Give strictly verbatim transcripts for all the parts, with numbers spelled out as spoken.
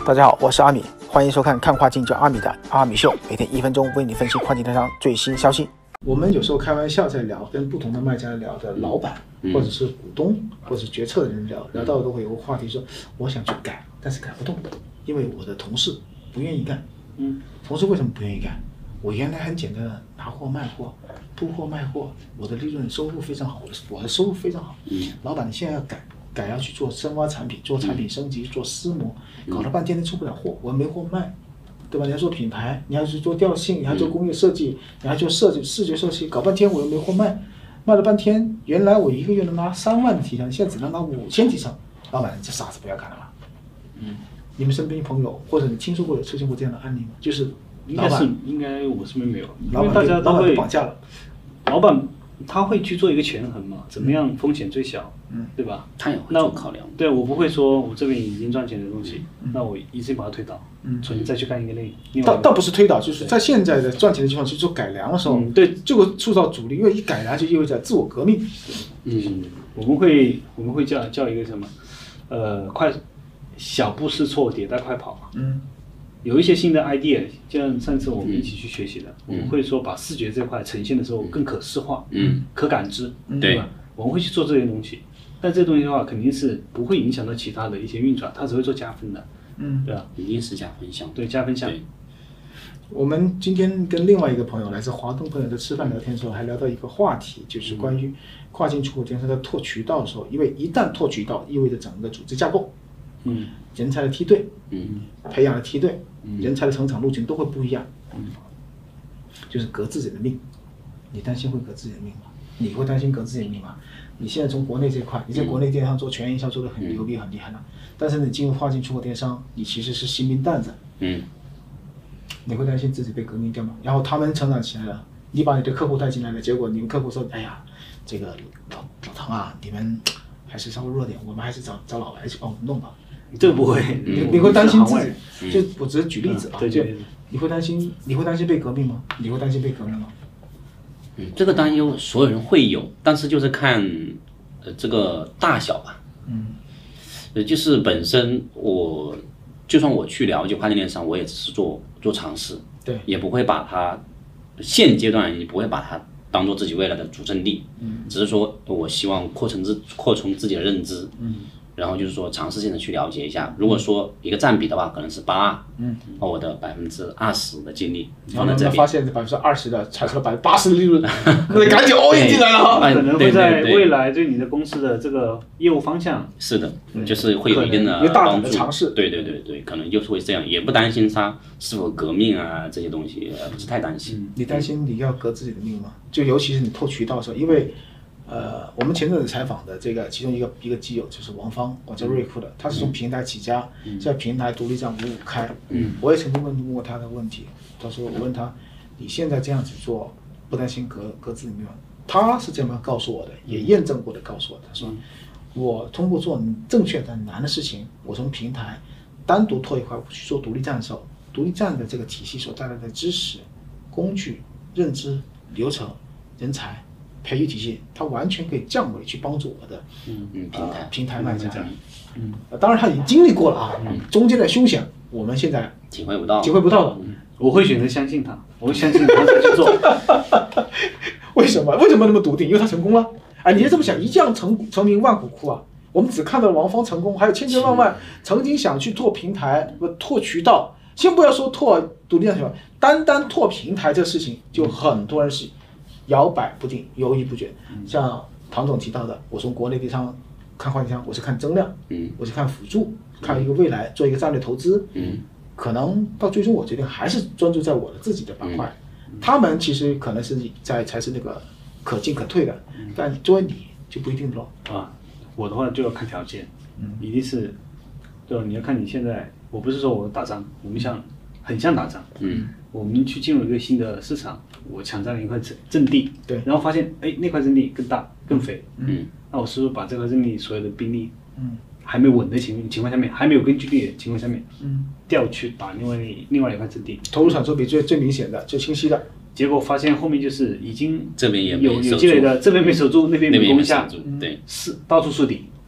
大家好，我是阿米，欢迎收看看跨境叫阿米的阿米秀，每天一分钟为你分析跨境电商最新消息。我们有时候开玩笑在聊，跟不同的卖家聊的老板，或者是股东，或者是决策的人聊，聊到都会有个话题说，我想去改，但是改不动，因为我的同事不愿意干。嗯，同事为什么不愿意干？我原来很简单的拿货卖货，铺货卖货，我的利润收入非常好，我的我的收入非常好。嗯，老板你现在要改。改要去做深挖产品，做产品升级，做撕模，搞了半天都出不了货，我没货卖，对吧？你要做品牌，你要去做调性，你还做工业设计，你还做设计视觉设计，搞半天我又没货卖，卖了半天，原来我一个月能拿三万的提成，现在只能拿五千提成，老板这傻子不要干了吧？嗯，你们身边朋友或者你听说过有出现过这样的案例吗？就是应该是应该我身边没有， 老板大家都会绑架了， 老板。他会去做一个权衡嘛？怎么样风险最小？嗯，对吧？ 他也会做考量。 对，我不会说我这边已经赚钱的东西，嗯、那我一次把它推倒，嗯，重新再去干一个另另外。倒倒不是推倒，就是在现在的赚钱的情况去做改良的时候，嗯、对，就会塑造主力，因为一改良就意味着自我革命。 嗯，我们会我们会叫叫一个什么？呃，快小步试错，迭代快跑嘛。嗯。有一些新的 idea， 就像上次我们一起去学习的，嗯、我们会说把视觉这块呈现的时候更可视化，嗯，可感知，嗯、对吧？我们会去做这些东西，但这东西的话肯定是不会影响到其他的一些运转，它只会做加分的，嗯，对吧？ 一定是加分项， 对，加分项。 我们今天跟另外一个朋友，来自华东朋友在吃饭聊天的时候，还聊到一个话题，就是关于跨境出口电商在拓渠道的时候，因为一旦拓渠道，意味着整个组织架构。嗯，人才的梯队，嗯，培养的梯队，嗯，人才的成长路径都会不一样，嗯，就是革自己的命，你担心会革自己的命吗？你会担心革自己的命吗？你现在从国内这块，你在国内电商做全营销做得很牛逼很厉害了，但是你进入跨境出口电商，你其实是新兵蛋子，嗯，你会担心自己被革命掉吗？然后他们成长起来了，你把你的客户带进来了，结果你们客户说，哎呀，这个老老唐啊，你们还是稍微弱点，我们还是找找老白去帮我们弄吧。 这个不会， 你你会担心自己？就我只是举例子啊， 对就你会担心，你会担心被革命吗？你会担心被革命吗？ 嗯，这个担忧所有人会有，但是就是看呃这个大小吧。嗯，呃，就是本身我就算我去了解跨境电商，我也只是做做尝试， 对， 也不会把它现阶段也不会把它当做自己未来的主阵地。嗯，只是说我希望扩充自扩充自己的认知。嗯。然后就是说尝试性的去了解一下，如果说一个占比的话，可能是八，嗯，把我的百分之二十的精力放在这边， 发现百分之二十的产生了百分之八十的利润，那赶紧 all in 进来了， 可能会在未来对你的公司的这个业务方向， 是的，就是会有一定的帮助。尝试，对对对对，可能就是会这样，也不担心它是否革命啊这些东西，不是太担心。 你担心你要革自己的命吗？就尤其是你拓渠道的时候，因为。呃，我们前阵子采访的这个其中一个一个基友就是王芳，我叫瑞库的，他是从平台起家，嗯、在平台独立站五五开。嗯，我也曾经问问过他的问题，他说我问他，你现在这样子做，不担心革革自己命吗？他是这么告诉我的，也验证过的告诉我，他说，嗯、我通过做正确但难的事情，我从平台单独拓一块去做独立站的时候，独立站的这个体系所带来的知识、工具、认知、流程、人才。培育体系，它完全可以降维去帮助我的嗯嗯平台、呃、平台卖家，嗯、呃，当然他已经经历过了啊，嗯、中间的凶险我们现在体会不到， 体会不到了。 嗯、我会选择相信他，我会相信他才去做。 为什么？为什么那么笃定？因为他成功了。哎，你就这么想，一将成成名万骨枯啊。我们只看到了王芳成功，还有千千万万曾经想去拓平台、拓渠道。先不要说拓独立站渠道，单单拓平台这个事情，就很多人是。摇摆不定，犹豫不决。像唐总提到的，我从国内电商看跨境电商，我是看增量，嗯，我是看辅助，看一个未来，做一个战略投资，嗯，可能到最终我决定还是专注在我的自己的板块。嗯、他们其实可能是在才是那个可进可退的，嗯、但作为你就不一定咯。 啊，我的话就要看条件，嗯，一定是，对吧？你要看你现在，我不是说我打仗，我们像很像打仗，嗯。我们去进入一个新的市场，我抢占了一块阵地，对，然后发现，哎，那块阵地更大、更肥，嗯，那我是不是把这块阵地所有的兵力，嗯，还没稳的情情况下面，还没有根据地的情况下面，嗯，调去打另外另外一块阵地， 投入产出比最最明显的、最清晰的， 结果发现后面就是已经这边也有有积累的，这边没守住，那边没攻下， 对， 是到处树敌，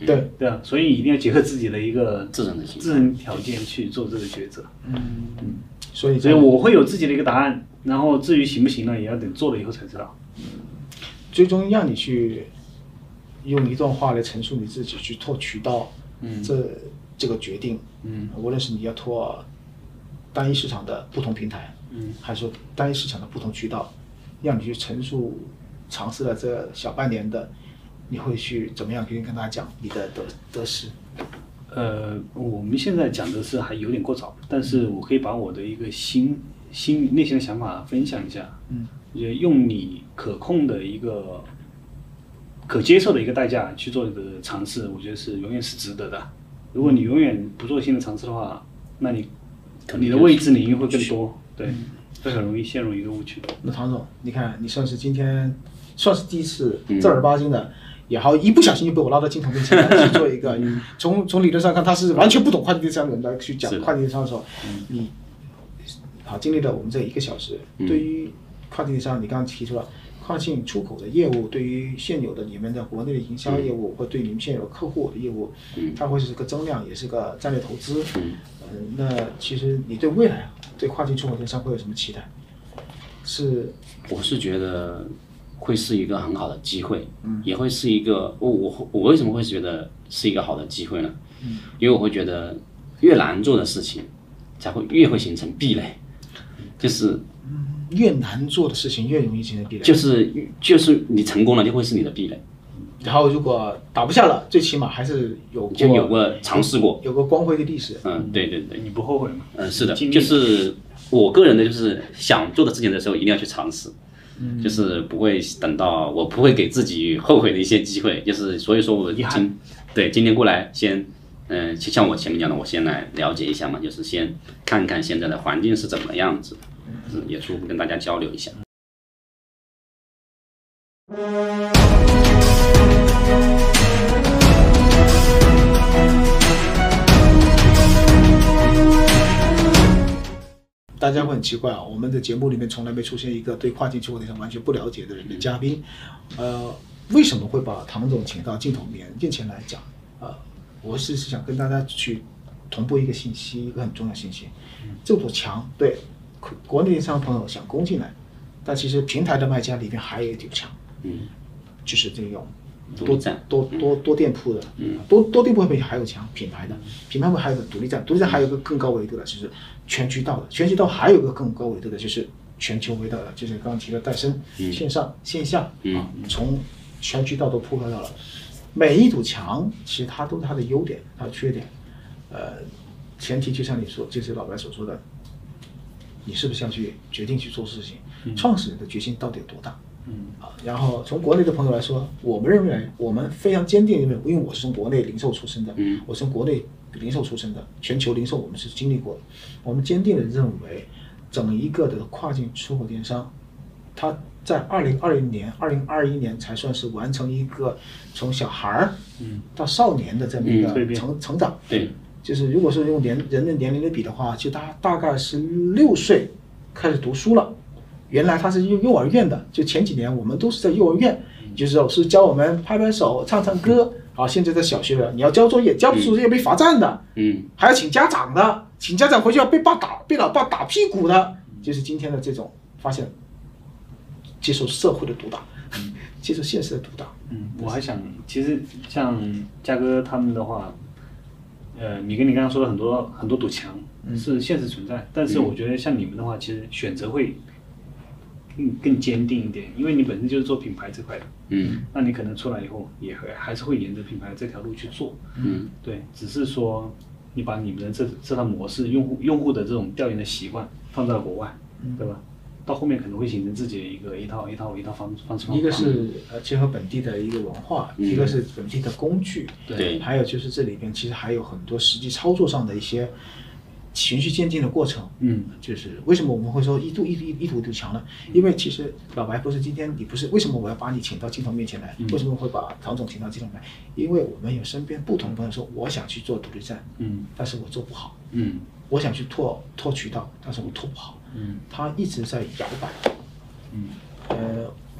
对对啊，所以一定要结合自己的一个自身的情况自身条件去做这个抉择。 嗯嗯，所以所以我会有自己的一个答案，然后至于行不行呢，也要等做了以后才知道。 最终让你去用一段话来陈述你自己去拓渠道，嗯，这这个决定，嗯，无论是你要拓单一市场的不同平台，嗯，还是说单一市场的不同渠道，让你去陈述尝试了这小半年的，你会去怎么样跟跟大家讲你的得得失？ 呃，我们现在讲的是还有点过早，但是我可以把我的一个心心内心的想法分享一下。嗯，也用你可控的一个可接受的一个代价去做的尝试，我觉得是永远是值得的。如果你永远不做新的尝试的话，那你你的未知领域会更多，对，会很容易陷入一个误区。 那唐总，你看你算是今天算是第一次正儿八经的。也好，一不小心就被我拉到镜头面前来去做一个，从从理论上看，他是完全不懂跨境电商的人来去讲跨境电商的时候，你好经历了我们这一个小时，对于跨境电商，你刚刚提出了跨境出口的业务，对于现有的你们的国内的营销业务，或对你们现有客户的业务，它会是个增量，也是个战略投资。嗯，那其实你对未来对跨境出口电商会有什么期待？是， 我是觉得。会是一个很好的机会，嗯，也会是一个我我我为什么会觉得是一个好的机会呢？嗯，因为我会觉得越难做的事情，才会越会形成壁垒，就是， 嗯，越难做的事情越容易形成壁垒， 就是就是你成功了就会是你的壁垒， 然后如果打不下了，最起码还是有过就有过尝试过， 有个光辉的历史， 嗯，对对对， 你不后悔吗？ 嗯，是的，就是我个人的就是想做的事情的时候一定要去尝试。就是不会等到我不会给自己后悔的一些机会，就是所以说我今对今天过来先，嗯、呃，像我前面讲的，我先来了解一下嘛，就是先看看现在的环境是怎么样子，嗯，也初步跟大家交流一下。 大家会很奇怪啊，我们的节目里面从来没出现一个对跨境出口电商完全不了解的人的嘉宾，呃，为什么会把唐总请到镜头面面前来讲？呃，我是是想跟大家去同步一个信息，一个很重要的信息，这堵墙，对，国内电商朋友想攻进来，但其实平台的卖家里面还有一堵墙，嗯，就是这种多多多多店铺的，嗯，多多店铺后面还有墙，品牌的，品牌后面还有个独立站，独立站还有一个更高维度的，就是全渠道的，全渠道还有一个更高维度的，就是全球维度的，就是刚刚提的戴森，线上线下啊，从全渠道都铺开到了。每一堵墙其实它都是它的优点，它的缺点，呃，前提就像你说，就是老白所说的，你是不是要去决定去做事情，创始人的决心到底有多大？嗯啊，然后从国内的朋友来说，我们认为我们非常坚定认为，因为我是从国内零售出身的，嗯，我是从国内零售出身的，全球零售我们是经历过的，我们坚定的认为，整一个的跨境出口电商，它在二零二零年、二零二一年才算是完成一个从小孩儿到少年的这么一个成、嗯、成长。 对， 就是如果说用年人的年龄来比的话，就大大概是六岁开始读书了。原来他是幼幼儿园的，就前几年我们都是在幼儿园，就是老师教我们拍拍手、唱唱歌。好，现在在小学了，你要交作业，交不出作业被罚站的，嗯，还要请家长的，请家长回去要被爸打，被老爸打屁股的，就是今天的这种发现，接受社会的毒打，嗯、接受现实的毒打。 嗯，我还想，其实像嘉哥他们的话，呃，你跟你刚刚说的很多很多堵墙是现实存在，嗯、但是我觉得像你们的话，其实选择会更更坚定一点，因为你本身就是做品牌这块的，嗯，那你可能出来以后也还还是会沿着品牌这条路去做，嗯，对，只是说你把你们的这这套模式，用户用户的这种调研的习惯放在了国外，嗯、对吧？到后面可能会形成自己的一个一套一套一套方方式方法。 一个是呃结合本地的一个文化，嗯、一个是本地的工具， 对， 还有就是这里边其实还有很多实际操作上的一些循序渐进的过程。嗯，就是为什么我们会说一度一度一堵一堵墙呢？因为其实老白不是今天你不是为什么我要把你请到镜头面前来？嗯、为什么会把唐总请到镜头来？因为我们有身边不同的朋友说，我想去做独立站，嗯，但是我做不好，嗯，我想去拓拓渠道，但是我拓不好。嗯，他一直在摇摆。嗯，呃，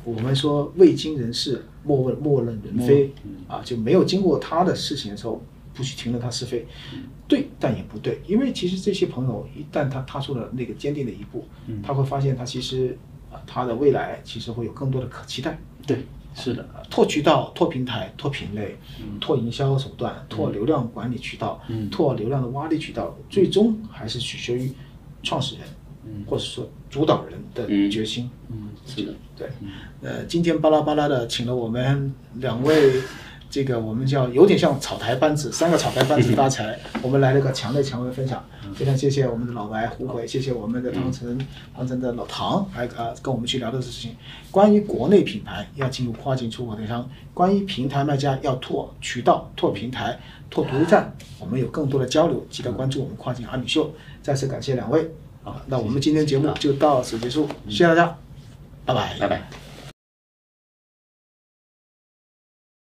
我们说未经人事，莫问莫论人非，啊，就没有经过他的事情的时候，不去评论他是非，对，但也不对，因为其实这些朋友一旦他踏出了那个坚定的一步，他会发现他其实啊，他的未来其实会有更多的可期待。 对，是的， 拓渠道、拓平台、拓品类、拓营销手段、拓流量管理渠道、拓流量的挖力渠道，最终还是取决于创始人。或者说主导人的决心， 嗯，是的， 对，呃，今天巴拉巴拉的请了我们两位，这个我们叫有点像草台班子，三个草台班子搭起来，我们来了个墙内墙外分享，非常谢谢我们的老白胡鬼，谢谢我们的唐晨，唐晨的老唐，还啊跟我们去聊的事情，关于国内品牌要进入跨境出口电商，关于平台卖家要拓渠道、拓平台、拓独立站，我们有更多的交流，记得关注我们跨境阿米秀，再次感谢两位。好，那我们今天节目就到此结束，谢谢大家，拜拜， 拜拜。